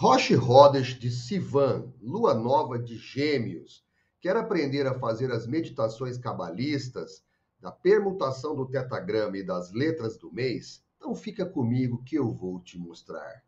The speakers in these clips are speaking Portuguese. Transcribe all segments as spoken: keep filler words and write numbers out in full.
Rosh Hodesh de Sivan, lua nova de Gêmeos. Quer aprender a fazer as meditações cabalistas, da permutação do tetagrama e das letras do mês? Então fica comigo que eu vou te mostrar.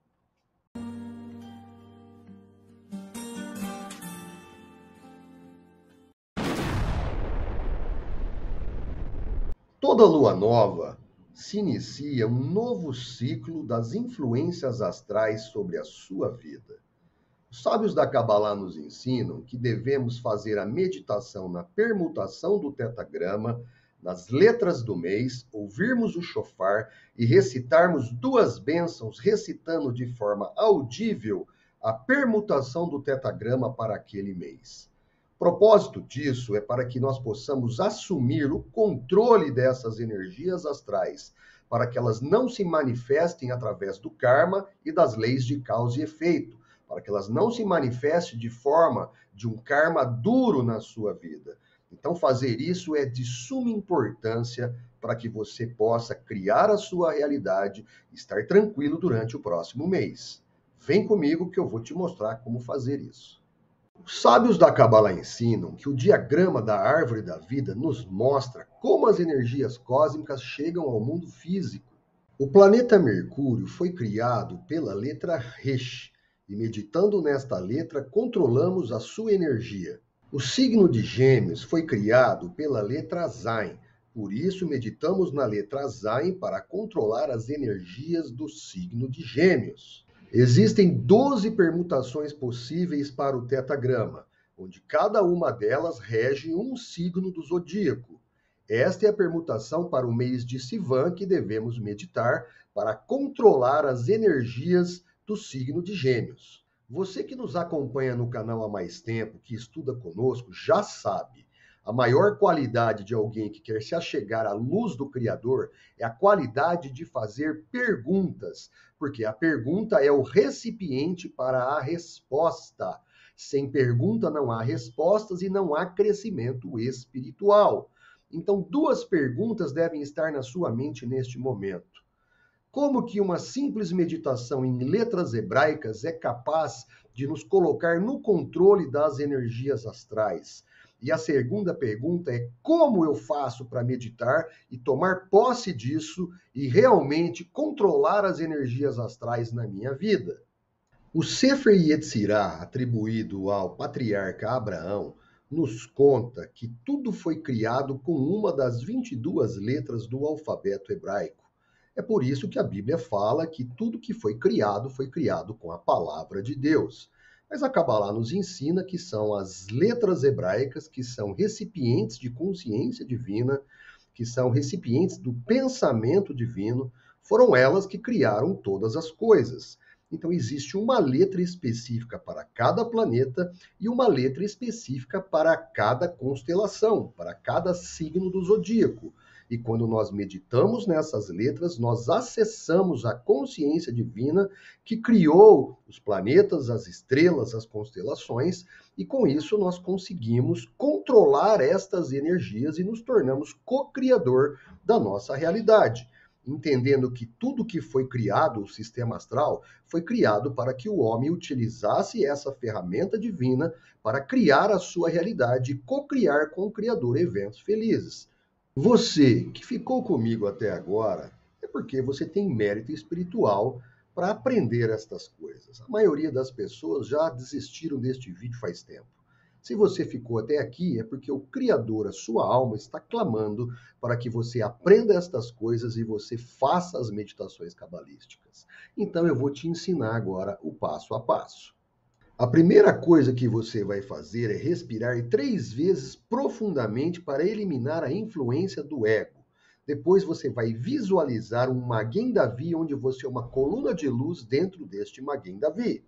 Toda lua nova se inicia um novo ciclo das influências astrais sobre a sua vida. Os sábios da Cabalá nos ensinam que devemos fazer a meditação na permutação do tetagrama, nas letras do mês, ouvirmos o shofar e recitarmos duas bênçãos, recitando de forma audível a permutação do tetagrama para aquele mês. O propósito disso é para que nós possamos assumir o controle dessas energias astrais, para que elas não se manifestem através do karma e das leis de causa e efeito, para que elas não se manifestem de forma de um karma duro na sua vida. Então, fazer isso é de suma importância para que você possa criar a sua realidade e estar tranquilo durante o próximo mês. Vem comigo que eu vou te mostrar como fazer isso. Os sábios da Cabala ensinam que o diagrama da árvore da vida nos mostra como as energias cósmicas chegam ao mundo físico. O planeta Mercúrio foi criado pela letra Resh, e meditando nesta letra, controlamos a sua energia. O signo de Gêmeos foi criado pela letra Zain, por isso meditamos na letra Zain para controlar as energias do signo de Gêmeos. Existem doze permutações possíveis para o tetagrama, onde cada uma delas rege um signo do zodíaco. Esta é a permutação para o mês de Sivan que devemos meditar para controlar as energias do signo de Gêmeos. Você que nos acompanha no canal há mais tempo, que estuda conosco, já sabe. A maior qualidade de alguém que quer se achegar à luz do Criador é a qualidade de fazer perguntas, porque a pergunta é o recipiente para a resposta. Sem pergunta não há respostas e não há crescimento espiritual. Então, duas perguntas devem estar na sua mente neste momento. Como que uma simples meditação em letras hebraicas é capaz de nos colocar no controle das energias astrais? E a segunda pergunta é: como eu faço para meditar e tomar posse disso e realmente controlar as energias astrais na minha vida? O Sefer Yetzirah, atribuído ao patriarca Abraão, nos conta que tudo foi criado com uma das vinte e duas letras do alfabeto hebraico. É por isso que a Bíblia fala que tudo que foi criado foi criado com a palavra de Deus. Mas a Cabalá nos ensina que são as letras hebraicas que são recipientes de consciência divina, que são recipientes do pensamento divino, foram elas que criaram todas as coisas. Então existe uma letra específica para cada planeta e uma letra específica para cada constelação, para cada signo do zodíaco. E quando nós meditamos nessas letras, nós acessamos a consciência divina que criou os planetas, as estrelas, as constelações, e com isso nós conseguimos controlar estas energias e nos tornamos co-criador da nossa realidade, entendendo que tudo que foi criado, o sistema astral, foi criado para que o homem utilizasse essa ferramenta divina para criar a sua realidade e co-criar com o Criador eventos felizes. Você que ficou comigo até agora é porque você tem mérito espiritual para aprender estas coisas. A maioria das pessoas já desistiram deste vídeo faz tempo. Se você ficou até aqui é porque o Criador, a sua alma, está clamando para que você aprenda estas coisas e você faça as meditações cabalísticas. Então eu vou te ensinar agora o passo a passo. A primeira coisa que você vai fazer é respirar três vezes profundamente para eliminar a influência do ego. Depois você vai visualizar um Maguen Davi, onde você é uma coluna de luz dentro deste Maguen Davi.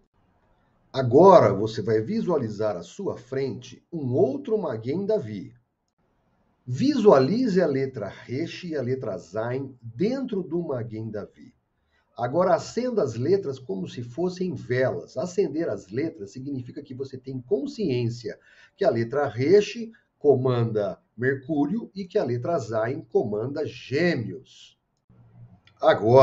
Agora você vai visualizar à sua frente um outro Maguen Davi. Visualize a letra Resh e a letra Zain dentro do Maguen Davi. Agora acenda as letras como se fossem velas. Acender as letras significa que você tem consciência que a letra Resh comanda Mercúrio e que a letra Zain comanda Gêmeos. Agora,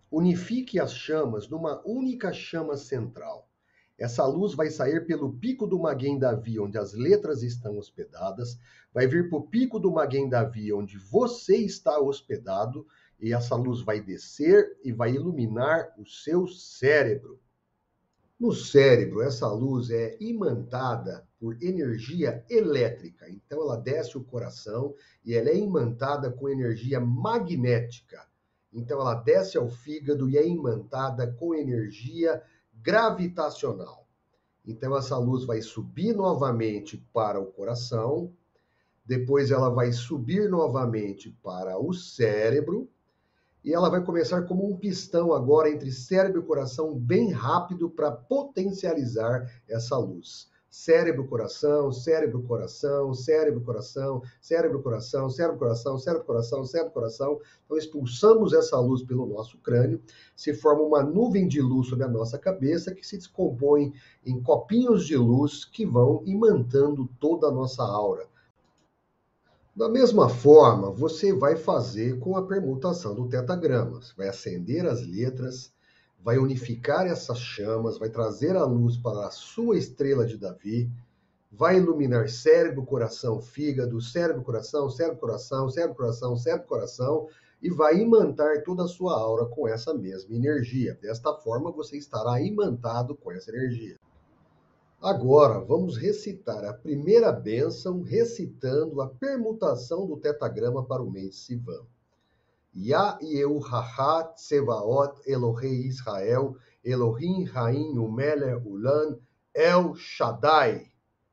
Unifique as chamas numa única chama central. Essa luz vai sair pelo pico do Maguen Davi, onde as letras estão hospedadas, vai vir para o pico do Maguen Davi, onde você está hospedado, e essa luz vai descer e vai iluminar o seu cérebro. No cérebro, essa luz é imantada por energia elétrica, então ela desce o coração e ela é imantada com energia magnética. Então ela desce ao fígado e é imantada com energia gravitacional. Então essa luz vai subir novamente para o coração, depois ela vai subir novamente para o cérebro, e ela vai começar como um pistão agora entre cérebro e coração, bem rápido para potencializar essa luz. Cérebro, coração, cérebro, coração, cérebro, coração, cérebro, coração, cérebro, coração, cérebro, coração, cérebro, coração. Então expulsamos essa luz pelo nosso crânio, se forma uma nuvem de luz sobre a nossa cabeça que se descompõe em copinhos de luz que vão imantando toda a nossa aura. Da mesma forma, você vai fazer com a permutação do tetagrama. Você vai acender as letras, vai unificar essas chamas, vai trazer a luz para a sua estrela de Davi, vai iluminar cérebro, coração, fígado, cérebro, coração, cérebro, coração, cérebro, coração, cérebro, coração, e vai imantar toda a sua aura com essa mesma energia. Desta forma, você estará imantado com essa energia. Agora, vamos recitar a primeira bênção, recitando a permutação do tetagrama para o mês Sivan. Ya Yehuhaha Tsevaot Elohei Israel, Elohim Raim Umelech Ulan El Shaddai.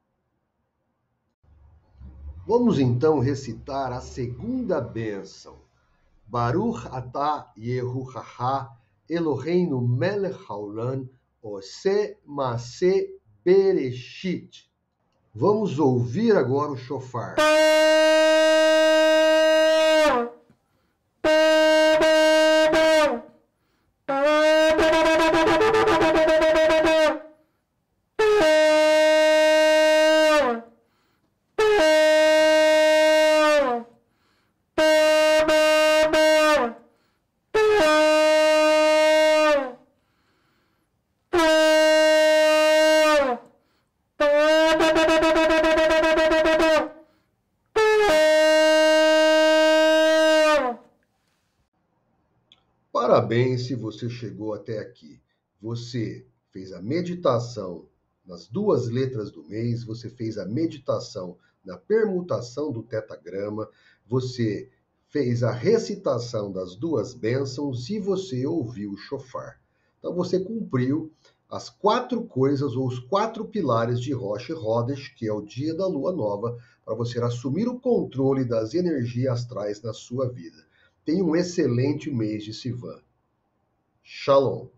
Vamos então recitar a segunda bênção. Baruch atah Yehuhaha Eloheinu Melech Haolam Ose Maaseh Bereshit. Vamos ouvir agora o shofar. Parabéns se você chegou até aqui. Você fez a meditação nas duas letras do mês, você fez a meditação na permutação do tetagrama, você fez a recitação das duas bênçãos e você ouviu o shofar. Então você cumpriu as quatro coisas ou os quatro pilares de Rosh Hodesh, que é o dia da lua nova, para você assumir o controle das energias astrais na sua vida. Tenha um excelente mês de Sivan. Shalom.